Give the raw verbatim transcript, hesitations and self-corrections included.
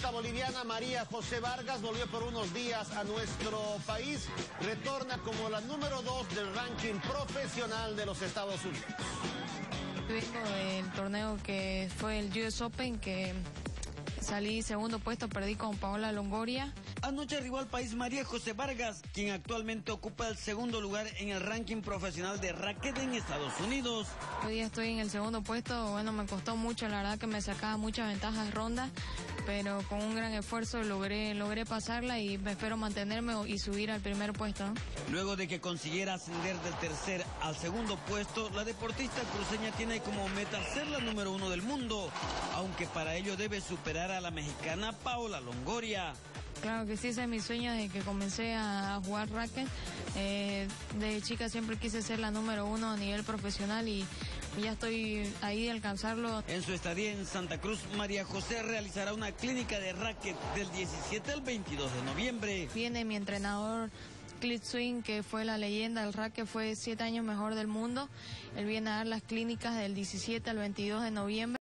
tenista boliviana María José Vargas volvió por unos días a nuestro país. Retorna como la número dos del ranking profesional de los Estados Unidos. Vengo del torneo que fue el U S Open, que salí segundo puesto, perdí con Paola Longoria. Anoche arribó al país María José Vargas, quien actualmente ocupa el segundo lugar en el ranking profesional de raquet en Estados Unidos. Hoy día estoy en el segundo puesto, bueno, me costó mucho, la verdad que me sacaba muchas ventajas rondas, pero con un gran esfuerzo logré, logré pasarla y me espero mantenerme y subir al primer puesto, ¿no? Luego de que consiguiera ascender del tercer al segundo puesto, la deportista cruceña tiene como meta ser la número uno del mundo, aunque para ello debe superar a la mexicana Paola Longoria. Claro que sí, ese es mi sueño desde que comencé a jugar raquet. Eh, de chica siempre quise ser la número uno a nivel profesional y ya estoy ahí de alcanzarlo. En su estadía en Santa Cruz, María José realizará una clínica de raquet del diecisiete al veintidós de noviembre. Viene mi entrenador Cliff Swing, que fue la leyenda del raquet, fue siete años mejor del mundo. Él viene a dar las clínicas del diecisiete al veintidós de noviembre.